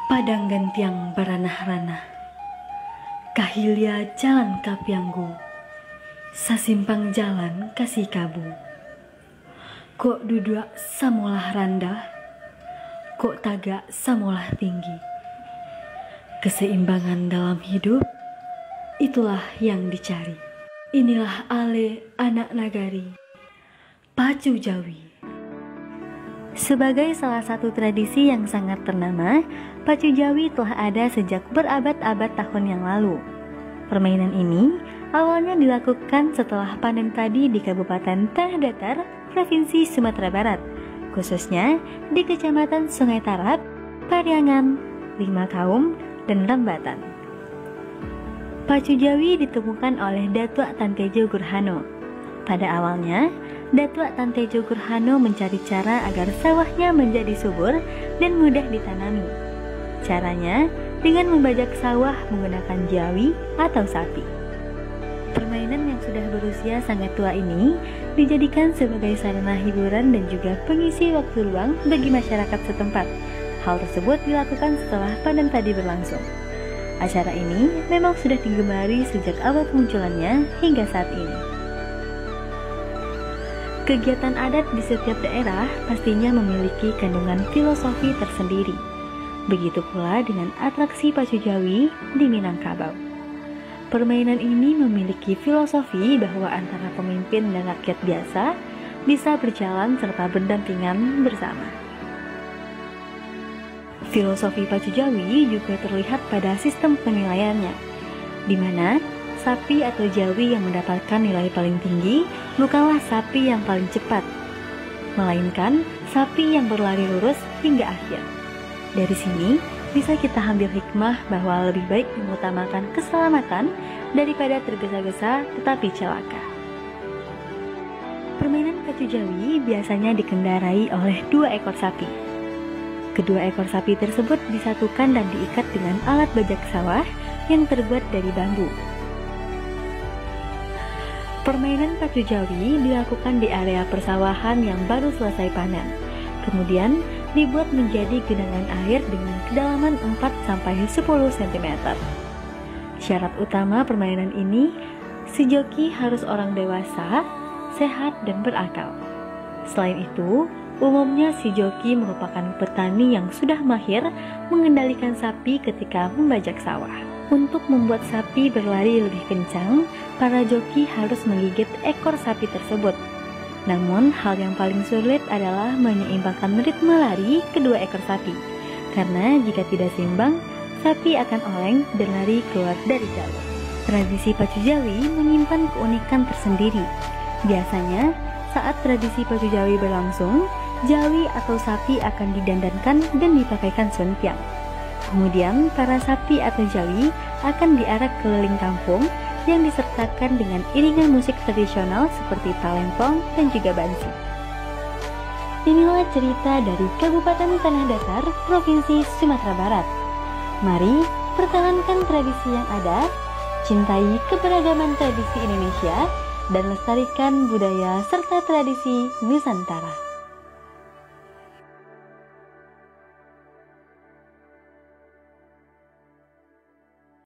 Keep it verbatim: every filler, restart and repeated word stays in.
Padang gantiang baranah-ranah, kahilya jalan kapianggu, sasimpang jalan kasih kabu. Kok duduk samolah rendah, kok tagak samolah tinggi. Keseimbangan dalam hidup, itulah yang dicari. Inilah ale anak nagari, Pacu Jawi. Sebagai salah satu tradisi yang sangat ternama, Pacu Jawi telah ada sejak berabad-abad tahun yang lalu. Permainan ini awalnya dilakukan setelah panen padi di Kabupaten Tanah Datar, Provinsi Sumatera Barat, khususnya di Kecamatan Sungai Tarap, Pariangan, Lima Kaum, dan Rambatan. Pacu Jawi ditemukan oleh Datuk Tan Tejo Gurhano. Pada awalnya, Datuk Tan Tejo Gurhano mencari cara agar sawahnya menjadi subur dan mudah ditanami. Caranya dengan membajak sawah menggunakan jawi atau sapi. Permainan yang sudah berusia sangat tua ini dijadikan sebagai sarana hiburan dan juga pengisi waktu luang bagi masyarakat setempat. Hal tersebut dilakukan setelah panen padi berlangsung. Acara ini memang sudah digemari sejak awal kemunculannya hingga saat ini. Kegiatan adat di setiap daerah pastinya memiliki kandungan filosofi tersendiri. Begitu pula dengan atraksi Pacu Jawi di Minangkabau. Permainan ini memiliki filosofi bahwa antara pemimpin dan rakyat biasa bisa berjalan serta berdampingan bersama. Filosofi Pacu Jawi juga terlihat pada sistem penilaiannya, di mana sapi atau jawi yang mendapatkan nilai paling tinggi bukanlah sapi yang paling cepat, melainkan sapi yang berlari lurus hingga akhir. Dari sini bisa kita ambil hikmah bahwa lebih baik mengutamakan keselamatan daripada tergesa-gesa tetapi celaka. Permainan Pacu Jawi biasanya dikendarai oleh dua ekor sapi. Kedua ekor sapi tersebut disatukan dan diikat dengan alat bajak sawah yang terbuat dari bambu. Permainan Pacu Jawi dilakukan di area persawahan yang baru selesai panen. Kemudian dibuat menjadi genangan air dengan kedalaman empat sampai sepuluh sentimeter. Syarat utama permainan ini, si joki harus orang dewasa, sehat dan berakal. Selain itu, umumnya si joki merupakan petani yang sudah mahir mengendalikan sapi ketika membajak sawah. Untuk membuat sapi berlari lebih kencang, para joki harus menggigit ekor sapi tersebut. Namun, hal yang paling sulit adalah menyeimbangkan ritme lari kedua ekor sapi. Karena jika tidak seimbang, sapi akan oleng dan lari keluar dari jalur. Tradisi Pacu Jawi menyimpan keunikan tersendiri. Biasanya, saat tradisi Pacu Jawi berlangsung, jawi atau sapi akan didandankan dan dipakaikan suntiang. Kemudian, para sapi atau jawi akan diarak keliling kampung yang disertakan dengan iringan musik tradisional seperti talempong dan juga bansi. Inilah cerita dari Kabupaten Tanah Datar, Provinsi Sumatera Barat. Mari pertahankan tradisi yang ada, cintai keberagaman tradisi Indonesia, dan lestarikan budaya serta tradisi Nusantara.